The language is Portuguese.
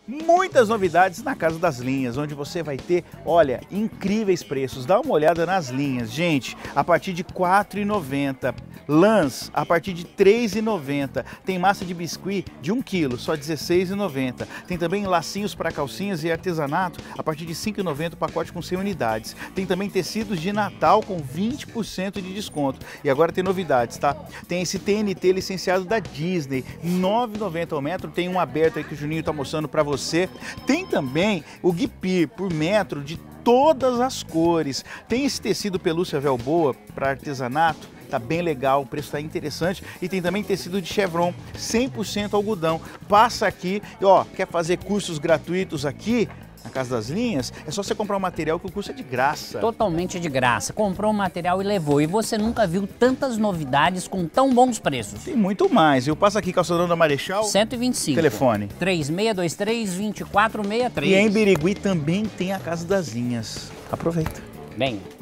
Muitas novidades na Casa das Linhas, onde você vai ter, olha, incríveis preços. Dá uma olhada nas linhas, gente, a partir de R$ 4,90. Lãs a partir de R$ 3,90. Tem massa de biscuit de 1 kg, só R$ 16,90. Tem também lacinhos para calcinhas e artesanato a partir de R$ 5,90 o pacote com 100 unidades. Tem também tecidos de Natal com 20% de desconto. E agora tem novidades, tá? Tem esse TNT licenciado da Disney, R$ 9,90 ao metro. Tem um aberto aí que o Juninho tá mostrando para você. Tem também o guipir por metro de todas as cores. Tem esse tecido pelúcia Velboa para artesanato, tá bem legal, o preço tá interessante. E tem também tecido de chevron, 100% algodão. Passa aqui e ó, quer fazer cursos gratuitos aqui na Casa das Linhas? É só você comprar um material que o curso é de graça. Totalmente de graça. Comprou o material e levou. E você nunca viu tantas novidades com tão bons preços. Tem muito mais. Eu passo aqui, Calçadão da Marechal. 125. Telefone. 3623-2463. E em Birigui também tem a Casa das Linhas. Aproveita. Bem.